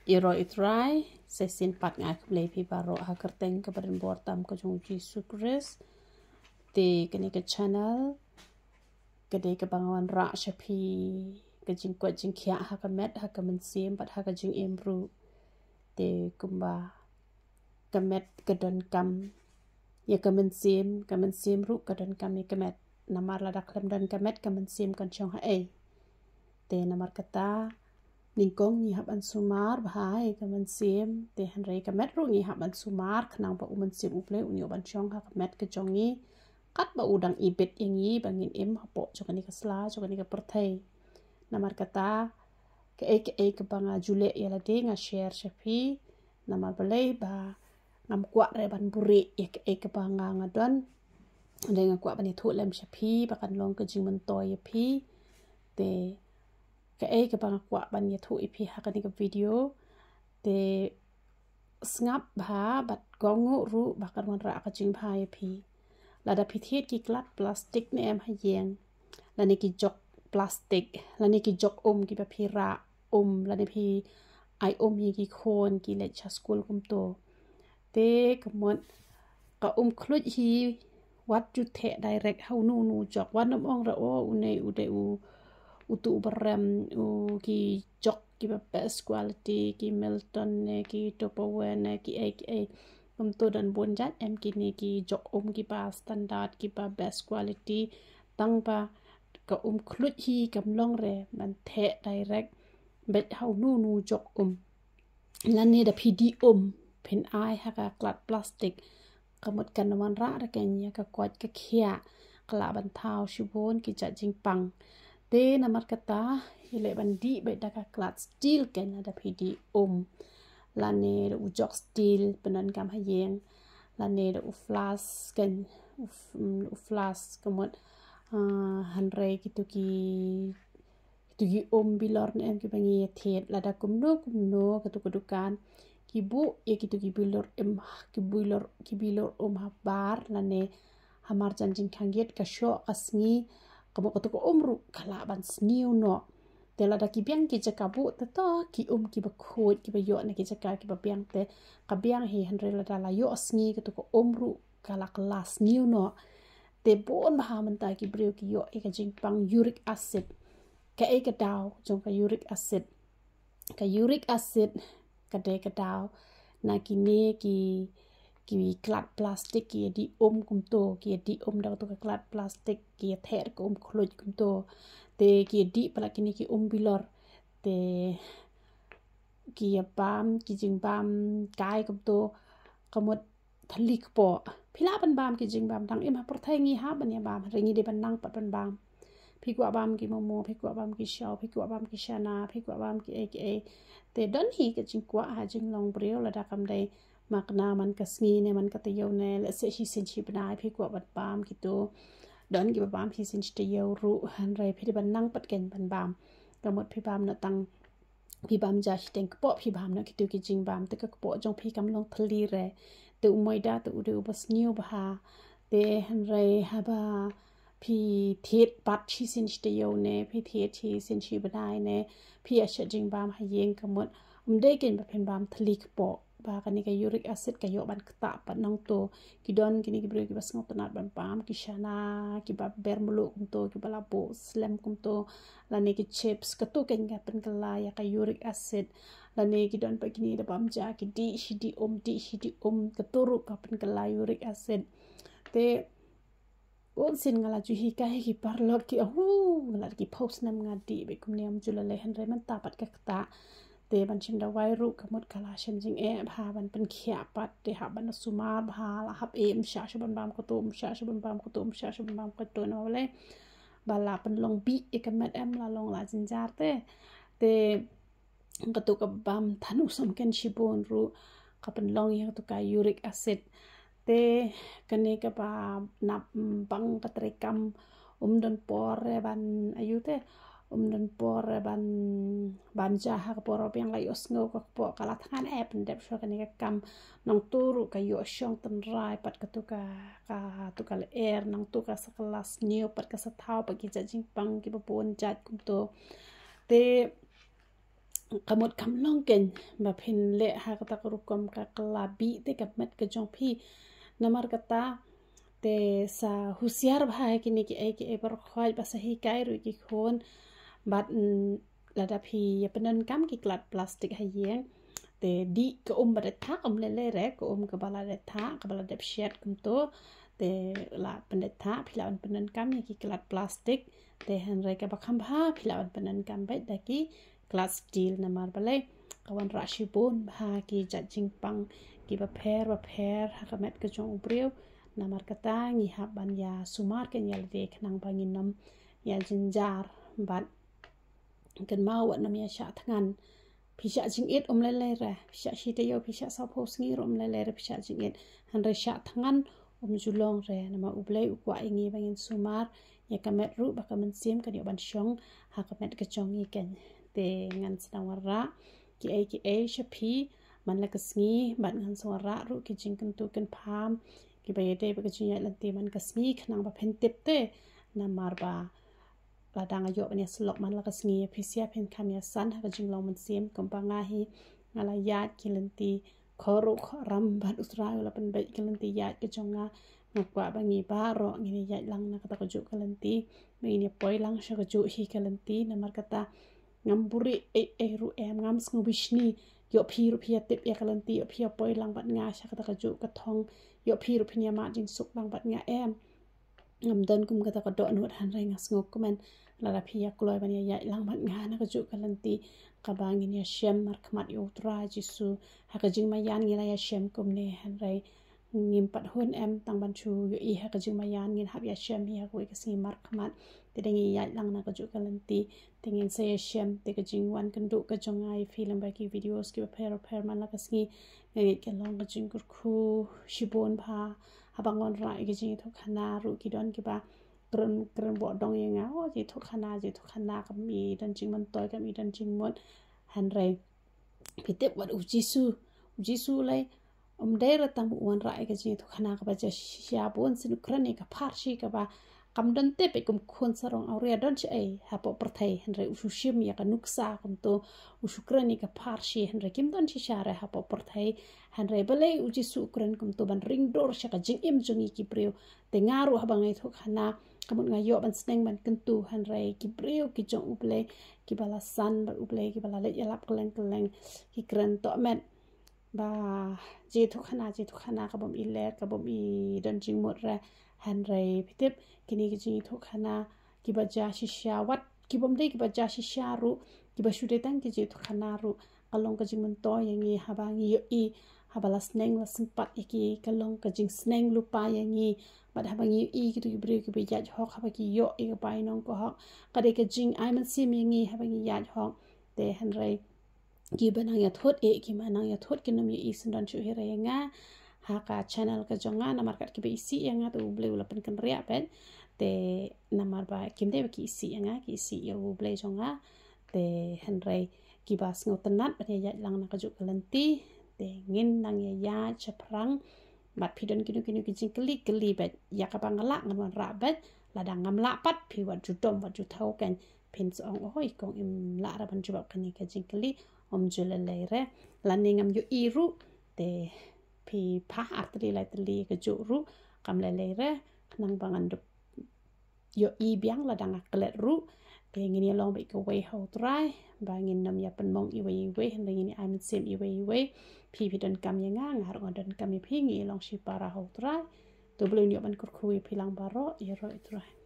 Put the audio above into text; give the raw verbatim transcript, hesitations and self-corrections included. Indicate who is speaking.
Speaker 1: Iro itrai sesin pat ngai kublei pi baro ha kerteng ke badan bortam ke jong Yesus Kristus te kene ke channel kede ke bangawan ra shapi ke jing kwat jing khia ha ka met ha ka mensim pat ha ka jing emru te kumba ka met ke don kam ya ka mensim ka mensim ru ka don kam ya ka met namar la dak lem don ka met ka mensim kan chong ha e te namar kata ningkong ni hab an sumar bahai ka mensim te han rei ka met ru ni hab an sumar khnang ba u mensim uple u ni ban chong ha ka met ke chong ni kat ba udang ibet yang yi bangin em hapo chokani ka sla chokani ka perthai namar kata ke e ke e ke banga jule ya la de nga share shapi namar balai ba ngam kwa re ban buri ya ke e ke banga ngadon de nga kwa ban thu lem shapi ba kan long ke jing man toy ya pi te ke e ke banga kwa ban ya thu ipi ha kan ka video te snap ba bat gongu ru ba kan man ra ka jing bha ya pi lada pithiet ki klat plastik ne em hayeng lani ki jok plastik lani ki jok om ki pa phira om lani phi ai om hi ki khon ki le cha school kum to te kamon ka um khlut hi wat ju the direct how nu nu jok wan nom ong ra o u nei u de u u tu baram u ki jok ki pa best quality ki Milton ne ki Tupperware ne ki a a kum to dan bon jat em ki ni ki jok om ki pa standard ki pa best quality tang pa ka um khlut hi kam long re man the direct bet how nu nu jok um lan ne da pd um pen ai ha ka klat plastic kamot kan wan ra ra ken ya ka kwat ka khia kala ban thau shibon ki cha jing pang te namar kata ile bandi be da ka klat steel ken da pd um lane u jok steel penan kam hayeng lane u flas ken u flas kamot hanre kitu ki kitu ki om bilor ne em ki bangi thet lada kumno kumno katu kudukan ki bu ya kitu ki bilor em ki bilor ki bilor om habar lane hamar jan jing khanget ka sho asngi kabo katu ko umru kala ban sniu no te lada ki biang ki jaka bu te to ki um ki ba khot ki ba yo ne ki jaka ki ba biang te ka biang hi hanre lada la yo asngi katu ko umru kala kelas niu no te bon ba man ta ki breu ki yo e ka jing pang uric acid ka e ka daw jong ka uric acid ka uric acid ka de ka daw na ki ne ki ki klat plastik ki di om kum to ki di om daw to ka klat plastik ki ther ko om khluj kum to te ki di pala ki ni ki om bilor te ki pam ki jing pam kai kum to kamot thalik po phila ban bam ki jing bam dang em ha perthai ngi ha ban ya bam ringi de ban nang pat ban bam phi kwa bam ki momo phi kwa bam ki shaw phi kwa bam ki shana phi kwa bam ki a ki a te don hi ka jing kwa ha jing long breu la da kam dai makna man ka sngi ne man ka te yo ne la se hi sin chi banai phi kwa bat bam ki to don ki bam hi sin chi te yo ru han rai phi ban nang pat ken ban bam kamot phi bam na tang phi bam ja hi teng po phi bam na ki tu ki jing bam te ka po jong phi kam long thli re te umoi da te u de u bas niu ba ha te han rai ha ba phi thiet pat chi sin chi te yo ne phi thiet chi sin chi banai ne phi a sha jing bam ha yeng kamot um de ken ba phen bam thli po ba kan ni ka uric acid ka yo ban kta pat nang to ki don ki ni ki bre ki bas ngot na ban pam ki shana ki ba bermulo kum to ki bala bo slam kum to la ne ki chips ka to ken ga pen kala ya ka uric acid la ne ki don pa ki ni da bam ja ki di shi di om di shi di om ka to ru ka pen kala uric acid te on sin ngala ju hi ka hi par lot ki hu ngala ki post nam nga di be kum ne am jula le han re man ta pat ka ta te ban chim da wai ru kamot kala shem jing e bha ban pen khia pat te ha ban suma bha la hab em sha shaban bam ko tum sha shaban bam ko tum sha shaban bam ko to no le bala pen long bi e kamet em la long la jin jar te te ka to ka bam thanu som ken shibon ru ka pen long ya to ka uric acid te kane ka ba nap bang patrekam um don por ban ayu te um don por ban ban ja ha por yang la yos ngo ko po kala than e pen dep sho kane ka kam nong turu ka yo shong tan rai pat ka to ka ka to ka air nong to ka sekelas new pat ka sa thau pa ki ja jing pang ki ba pon jat kum to te kamut kam long ken ba phin le ha kata kurukom ka kelabi te kamet ke jong phi namar kata te sa husiar bhai kini ki ai ki ai par khoi ba sahi kai ru ki khon bat lada phi ya penan kam ki klat plastik ha yeng te di ke um ba de thak um le le re ko um ke bala de thak ke bala de shet kum to te la pendet thak phi la penan kam ki klat plastik te han re ka ba kham bha phi la penan kam ba da ki glass steel namar balai kawan rashi bon bha ki jat jingpang ki ba pher ba pher ha kamet ke jong ubriu namar kata ngi haban ya sumar ke nyal de khnang banginom ya jinjar bat kan mau wat nam ya sha thangan pisha jing it om le le ra pisha shi te yo pisha sa phos ngi rom le le ra pisha jing it han re sha thangan om julong re nama ublei ukwa ngi bangin sumar ya kamet ru ba kamen sim kan yo ban shong ha kamet ke jong ngi ken te ngan sanawara ki ai ki ai shapi man la kasngi ban ngan sanawara ru ki jing kan tu kan pham ki ba yete ba ka jinya lanti man kasngi khnang ba phen tip te namar ba la dang ayo ne slok man la kasngi phisia phen khamya san ha ka jing long man sim kom pa nga hi ngala yat ki lanti khoru ram ban usra la pen ba ki lanti yat ke jonga ngakwa ba ngi ba ro ngi yat lang na kata ka ju ka lanti me ni poi lang sha ka ju hi ka lanti namar kata ngamburi e e ru em ngam sngu bishni yo phi ru phia tip ya kalanti yo phia poi lang bat nga sha kata ka ju ka thong yo phi ru phinya ma jing suk lang bat nga em ngam don kum kata ka do nu han rai nga sngu kumen la la phia kloi ban ya lang bat nga na ka ju kalanti ka bangin ya shem mar khmat yo tra jisu ha ka jing ma yan ngi la ya shem kum ne han rai ngim pat hun em tang ban chu yo i ha ka jing ma yan ngin hab ya shem hi ha ko ka si mar khmat te dengi ya lang na ka ju kalanti tingin sa shem te ka jing wan kan du ka jongai film ba ki videos ki pair pair man la ka singi ngi ke long ka jing kur khu shibon pha habangon ra ki jing tho khana ru ki don ki ba kren kren bo dong yang a o ji tho khana ji tho khana ka mi dan jing man toy ka mi dan jing mon han rai pitep wat u jisu jisu lai om dera tam wan ra ka jing tho khana ka ba ja sha bon sin kren ka phar shi ka ba kam don te pe kum khon sarong auria don che ai ha po prathai han re usu shim ya ka nuksa kum to usu krani ka pharshi han re kim don chi sha re ha po prathai han re bale uji su kran kum to ban ring dor sha ka jing im jungi ki preu te ngaru ha bangai thok khana kamun nga yo ban sneng ban kentu han re ki preu ki jong uple ki bala san ba uple ki bala le yalap kleng kleng ki kran to met ba ji thok khana ji thok khana ka bom i ler ka bom i don jing mot re han rai pitip kini ki jing thok khana ki ba ja shisha wat ki bom dei ki ba ja shisha ru ki ba shude tang ki ji thok khana ru kalong ka jing mon to yangi habangi yo i habala sneng la simpat ki kalong ka jing sneng lu pa yangi bad habangi i ki tu bre ki be ja hok habaki yo i ka pai nong ko hok ka de ka jing ai man sim yangi habangi ya hok te han rai ki banang ya thot e ki manang ya thot ki nam yi i sundan chu he ra nga haka channel ka jonga namar kat ki be isi yang tu ble ula pen kan ria pen te namar ba kim de ki isi yang ki isi yo ble jonga te han rai ki bas ngo tenat ba ya lang na ka ju kalanti te ngin nang ya ya chaprang bat pidon kinu kinu ki jing kli kli bet ya ka bangala ngan ra bet ladang ngam la pat phi wat ju dom wat ju thau kan pin song oi kong im la ra ban ju ba kan ka jing kli om ju le le re lan ngam yu i ru te pi pa atri lai tli ka ju ru kam le le re nang bangan du yo i biang la dang aklet ru te ngini long be ko we ho trai bangin nam ya pen mong i we we hen ngini am sim i we we pi pi don kam yang ngang har ngon don kam pi ngi long shi para ho trai to blu ni ban kur khu pi lang baro i ro i trai